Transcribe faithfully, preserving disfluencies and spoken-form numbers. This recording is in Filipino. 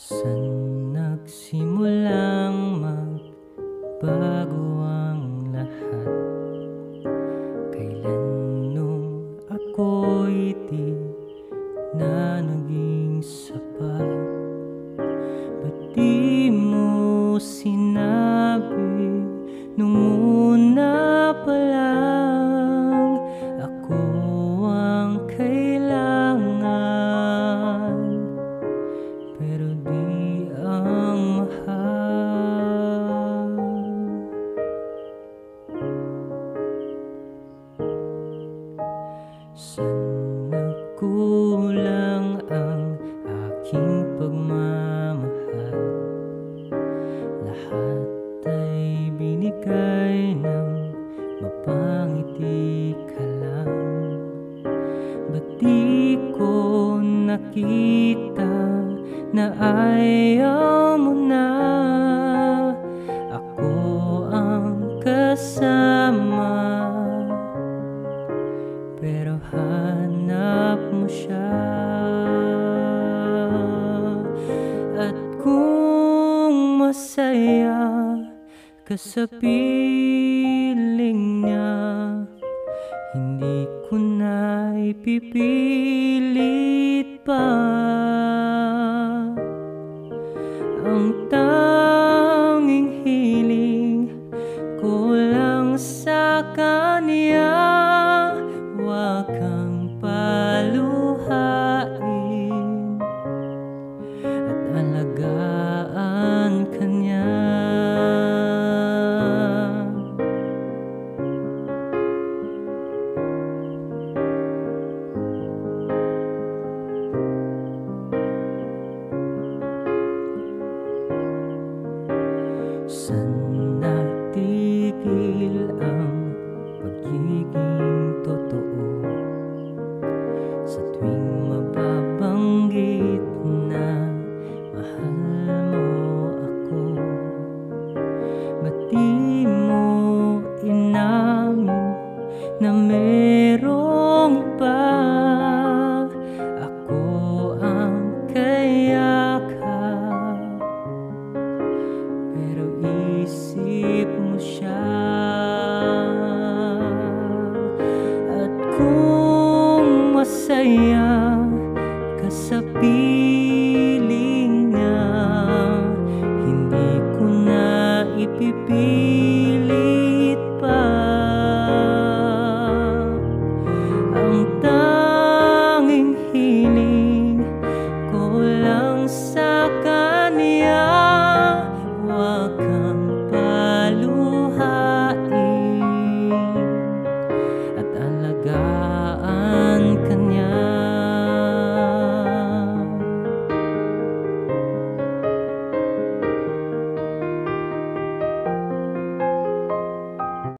Saan nagsimulang magbago ang lahat? Kailan nung ako'y di na naging sapat? Ba't di mo sinabi nung una pa lang ako ang kailangan, pero di ang mahal? Saan nagkulang ang aking pagmamahal? Lahat ay binigay ng mapangiti ka lang. Ba't di ko nakita na ayaw mo na ako ang kasama, pero hanap mo siya? At kung masaya ka sa piling niya, hindi ko na ipipilit pa. Ang tanging hiling ko lang sa kanya, huwag kang paluhain at alagaan ka niya. Saan natigil ang pagiging totoo? Sa tuwing mababanggit na mahal mo ako, ba't di mo inamin na merong iba? Ako ang kayakap, pero isip mo siya. At kung masaya ka sa piling niya, hindi ko na ipipilit pa. Ang tanging hiling ko lang sa kanya,